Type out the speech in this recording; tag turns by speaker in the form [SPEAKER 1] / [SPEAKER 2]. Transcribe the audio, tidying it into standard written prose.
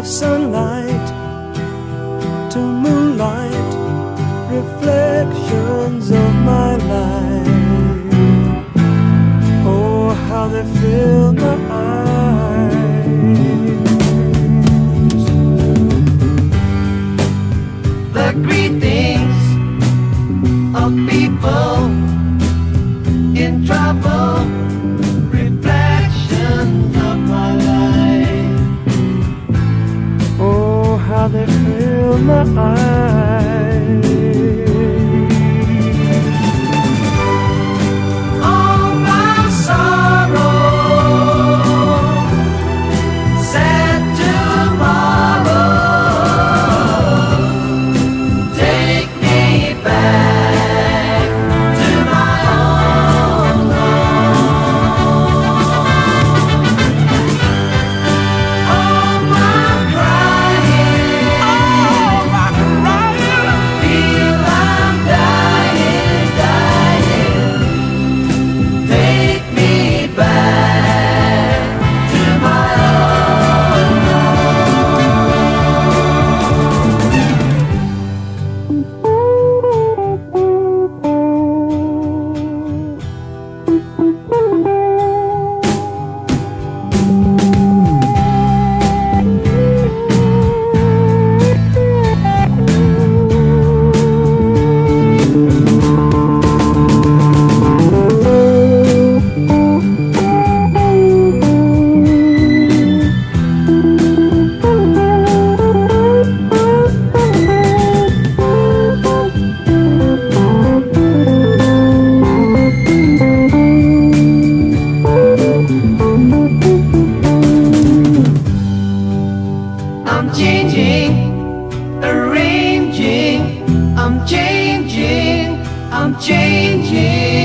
[SPEAKER 1] sunlight to moonlight, reflections of my life. Oh, how they fill my eyes. The greetings of people in trouble, reflections of my life. Oh, how they fill my eyes. All my sorrow, sad tomorrow, take me back to my own home. All my crying, feel I'm dying, dying. Take me back to my own I'm changing, arranging, I'm changing, I'm changing.